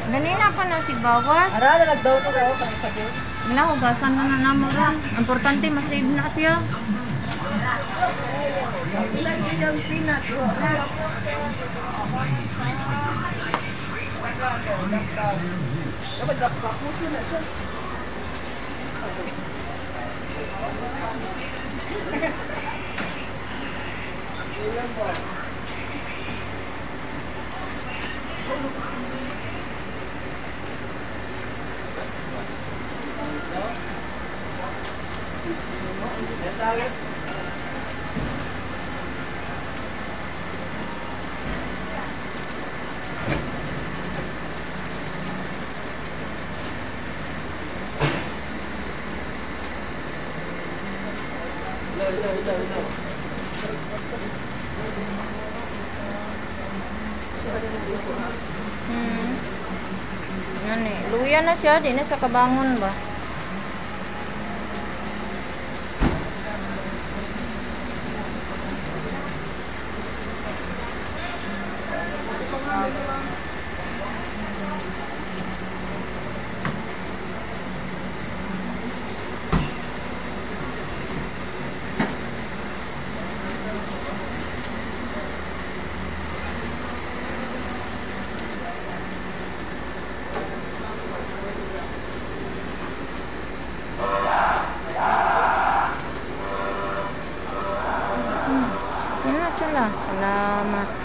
Ganina pa na si bawas. Ara na nagdaw ko daw kay sa Dios. Wala, hugasan na na namo ron. Importante, masave na siya. Ilan yung pinat. Dapat kapuso na siya. Yan eh. Luya na siya. Di na sa kabangon ba? Yan na sila. Salamat.